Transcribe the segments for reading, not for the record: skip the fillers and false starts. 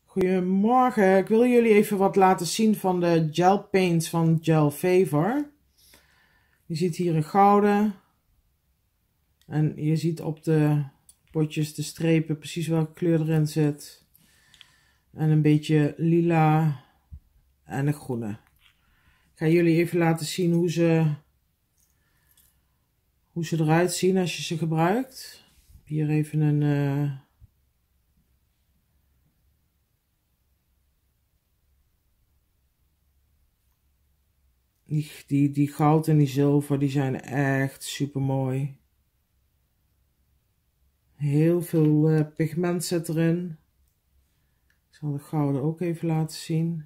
Goedemorgen, ik wil jullie even wat laten zien van de gel paints van Gel Favor. Je ziet hier een gouden en je ziet op de potjes de strepen precies welke kleur erin zit. En een beetje lila en een groene. Ik ga jullie even laten zien hoe ze eruit zien als je ze gebruikt. Hier even een... Die goud en die zilver, die zijn echt super mooi. Heel veel pigment zit erin. Ik zal de gouden ook even laten zien.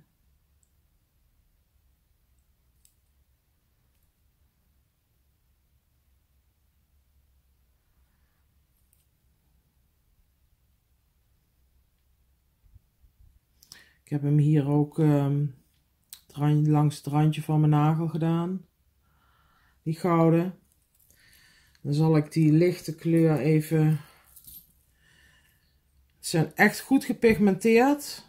Ik heb hem hier ook langs het randje van mijn nagel gedaan. Die gouden. Dan zal ik die lichte kleur even... Ze zijn echt goed gepigmenteerd.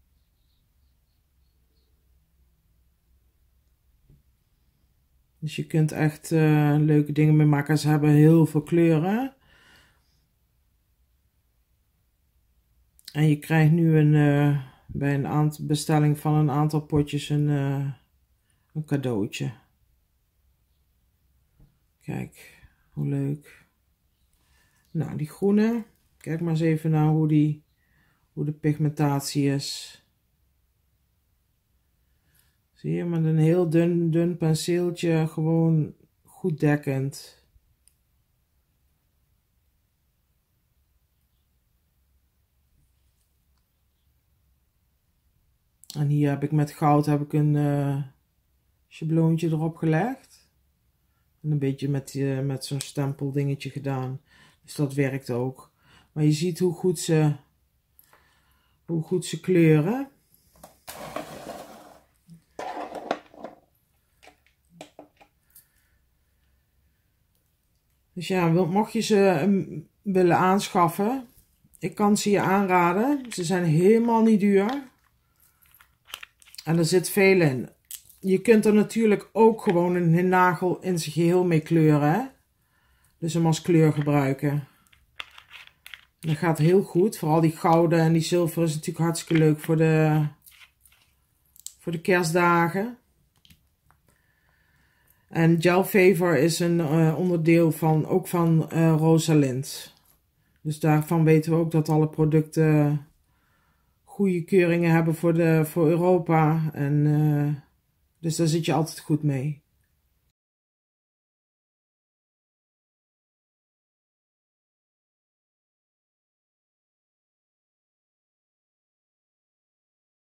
Dus je kunt echt leuke dingen mee maken. Ze hebben heel veel kleuren. En je krijgt nu bij een bestelling van een aantal potjes een cadeautje. Kijk, hoe leuk. Nou, die groene. Kijk maar eens even naar hoe de pigmentatie is. Zie je, met een heel dun penseeltje, gewoon goed dekkend. En hier heb ik met goud een schabloontje erop gelegd. En een beetje met zo'n stempeldingetje gedaan. Dus dat werkt ook. Maar je ziet hoe goed ze kleuren. Dus ja, mocht je ze willen aanschaffen, ik kan ze je aanraden. Ze zijn helemaal niet duur. En er zit veel in. Je kunt er natuurlijk ook gewoon een nagel in zijn geheel mee kleuren. Hè? Dus hem als kleur gebruiken. Dat gaat heel goed. Vooral die gouden en die zilver is natuurlijk hartstikke leuk voor de kerstdagen. En Gel Favor is een onderdeel ook van Rosalind. Dus daarvan weten we ook dat alle producten goede keuringen hebben voor Europa. En dus daar zit je altijd goed mee.